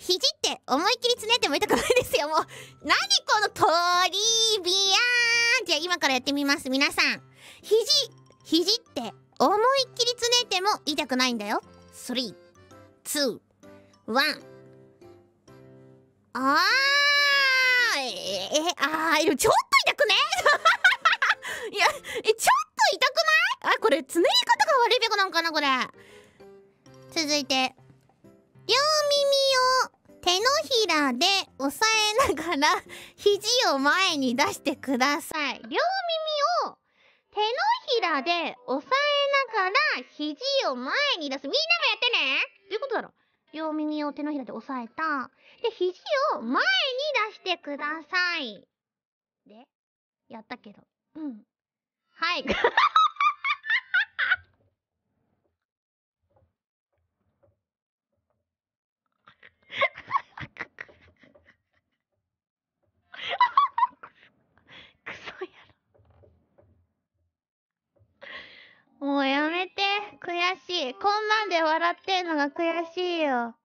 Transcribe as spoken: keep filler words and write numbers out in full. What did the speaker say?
肘って思いっきりつねっても痛くないですよ。もう、何このトリビアーン。じゃあ今からやってみます。皆さん。肘、肘って思いっきりつねっても痛くないんだよ。スリー、ツー、ワン。あー、えー、あー、でもちょっと痛くねいや、え、ちょっと痛くない？あ、これ、つねり方が悪いべこなんかな、これ。続いて、両耳を手のひらで押さえながら、肘を前に出してください。両耳を手のひらで押さえながら、肘を前に出す。みんなもやってね。どういうことだろう？両耳を手のひらで押さえた。で、肘を前に出してください。で、やったけど。うん。はい。クソやろ。もうやめて。悔しい。こんなんで笑ってんのが悔しいよ。